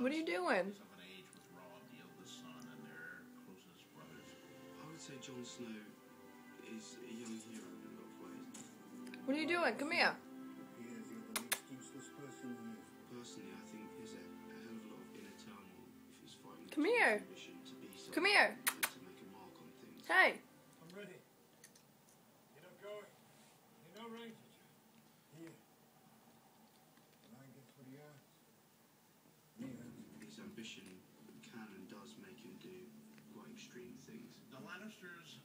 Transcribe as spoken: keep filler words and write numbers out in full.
What are you doing? Of an age with Rod, the eldest son, and their closest brothers. I would say Jon Snow is a young hero in a lot of ways. What are you doing? Come here. He is. You're the least useless person in this. Personally, I think there's a, a hell of a lot of inner turmoil if he's fighting Come his here. ambition to be Come something here. and to make a mark on things. Hey. I'm ready. You're not going. You're not rangers. Here. And I guess what he asks. His ambition can and does make him do quite extreme things. The Lannisters